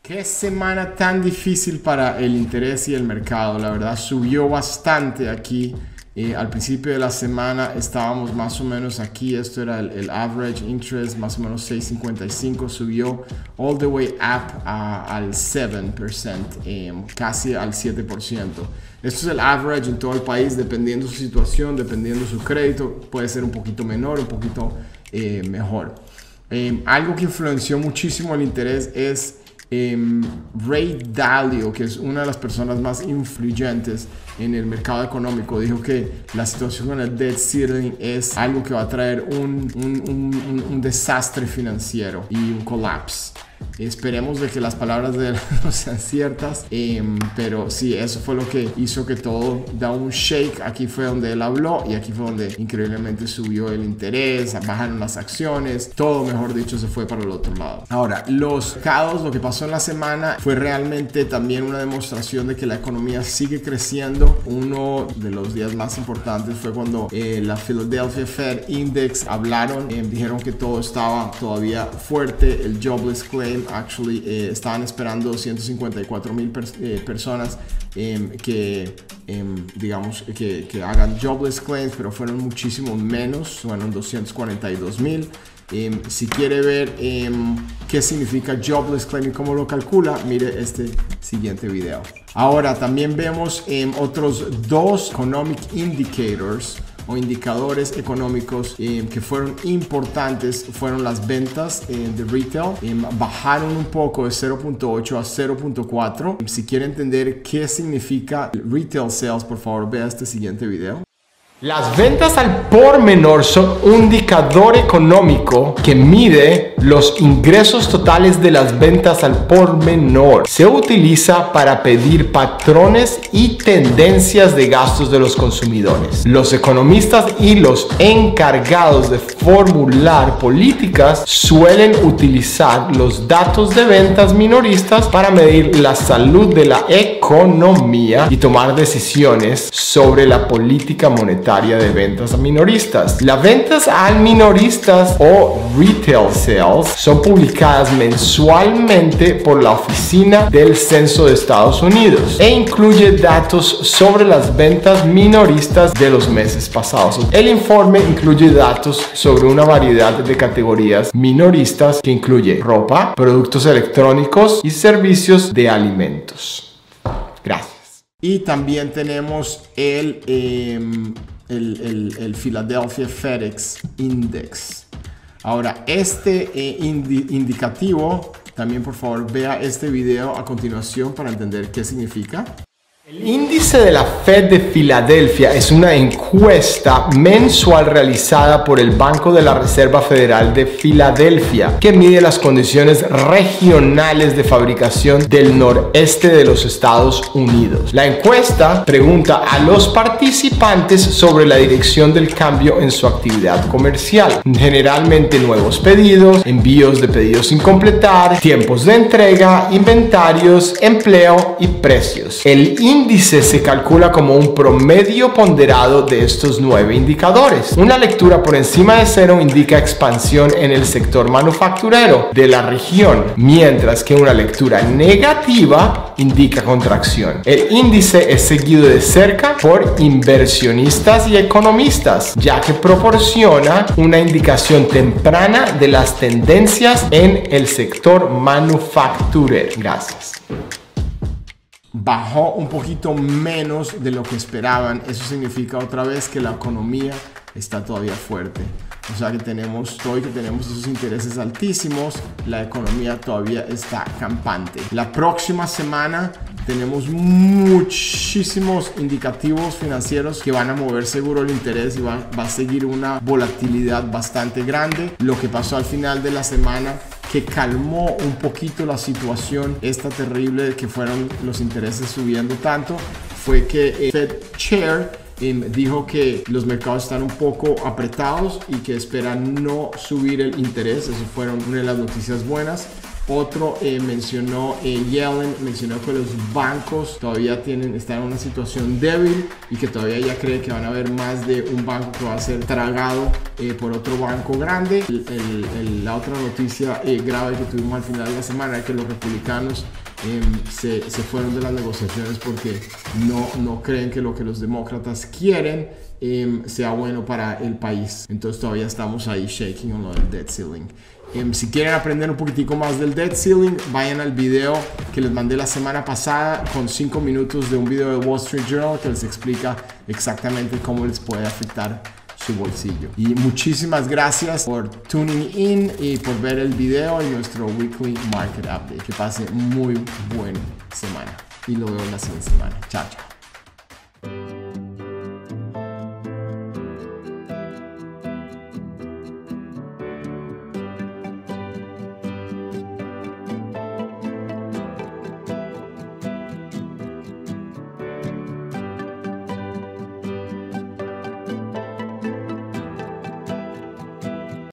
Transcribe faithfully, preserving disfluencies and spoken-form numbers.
Qué semana tan difícil para el interés y el mercado. La verdad subió bastante aquí. Eh, al principio de la semana estábamos más o menos aquí. Esto era el, el average interest, más o menos seis cincuenta y cinco. Subió all the way up a, al siete por ciento, eh, casi al siete por ciento. Esto es el average en todo el país, dependiendo su situación, dependiendo su crédito. Puede ser un poquito menor, un poquito eh, mejor. Eh, algo que influenció muchísimo el interés es Um, Ray Dalio, que es una de las personas más influyentes en el mercado económico, dijo que la situación con el debt ceiling es algo que va a traer un, un, un, un desastre financiero y un colapso. Esperemos de que las palabras de él no sean ciertas, eh, pero sí, eso fue lo que hizo que todo da un shake. Aquí fue donde él habló y aquí fue donde increíblemente subió el interés, bajaron las acciones, todo, mejor dicho, se fue para el otro lado. Ahora, los mercados, lo que pasó en la semana fue realmente también una demostración de que la economía sigue creciendo. Uno de los días más importantes fue cuando eh, la Philadelphia Fed Index hablaron, eh, dijeron que todo estaba todavía fuerte, el jobless claim. Actually, eh, estaban esperando ciento cincuenta y cuatro mil per, eh, personas eh, que, eh, digamos, que, que hagan jobless claims, pero fueron muchísimo menos, fueron doscientos cuarenta y dos mil. Eh, si quiere ver eh, qué significa jobless claim y cómo lo calcula, mire este siguiente video. Ahora también vemos eh, otros dos economic indicators o indicadores económicos eh, que fueron importantes. Fueron las ventas eh, de retail, eh, bajaron un poco de cero punto ocho a cero punto cuatro. Si quiere entender qué significa retail sales, por favor vea este siguiente video. Las ventas al por menor son un indicador económico que mide los ingresos totales de las ventas al por menor. Se utiliza para pedir patrones y tendencias de gastos de los consumidores. Los economistas y los encargados de formular políticas suelen utilizar los datos de ventas minoristas para medir la salud de la economía y tomar decisiones sobre la política monetaria de ventas a minoristas. Las ventas al minoristas o retail sales son publicadas mensualmente por la Oficina del Censo de Estados Unidos e incluye datos sobre las ventas minoristas de los meses pasados. El informe incluye datos sobre una variedad de categorías minoristas que incluye ropa, productos electrónicos y servicios de alimentos. Gracias. Y también tenemos el eh, El, el, el Philadelphia FedEx Index. Ahora, este eh, indi indicativo, también por favor vea este video a continuación para entender qué significa. El índice de la Fed de Filadelfia es una encuesta mensual realizada por el Banco de la Reserva Federal de Filadelfia que mide las condiciones regionales de fabricación del noreste de los Estados Unidos. La encuesta pregunta a los participantes sobre la dirección del cambio en su actividad comercial, generalmente nuevos pedidos, envíos de pedidos sin completar, tiempos de entrega, inventarios, empleo y precios. El índice índice se calcula como un promedio ponderado de estos nueve indicadores. Una lectura por encima de cero indica expansión en el sector manufacturero de la región, mientras que una lectura negativa indica contracción. El índice es seguido de cerca por inversionistas y economistas, ya que proporciona una indicación temprana de las tendencias en el sector manufacturero. Gracias. Bajó un poquito menos de lo que esperaban. Eso significa otra vez que la economía está todavía fuerte. O sea que tenemos, hoy que tenemos esos intereses altísimos, la economía todavía está campante. La próxima semana tenemos muchísimos indicativos financieros que van a mover seguro el interés y va, va a seguir una volatilidad bastante grande. Lo que pasó al final de la semana, que calmó un poquito la situación esta terrible que fueron los intereses subiendo tanto, fue que el Fed Chair eh, dijo que los mercados están un poco apretados y que esperan no subir el interés. Eso fueron una de las noticias buenas. Otro eh, mencionó, eh, Yellen mencionó que los bancos todavía tienen, están en una situación débil y que todavía ella cree que van a haber más de un banco que va a ser tragado eh, por otro banco grande. El, el, el, la otra noticia eh, grave que tuvimos al final de la semana es que los republicanos eh, se, se fueron de las negociaciones porque no, no creen que lo que los demócratas quieren eh, sea bueno para el país. Entonces todavía estamos ahí shaking on lo del debt ceiling. Um, si quieren aprender un poquitico más del debt ceiling, vayan al video que les mandé la semana pasada con cinco minutos de un video de Wall Street Journal que les explica exactamente cómo les puede afectar su bolsillo. Y muchísimas gracias por tuning in y por ver el video y nuestro weekly market update. Que pase muy buena semana y lo veo la siguiente semana. Chao, chao.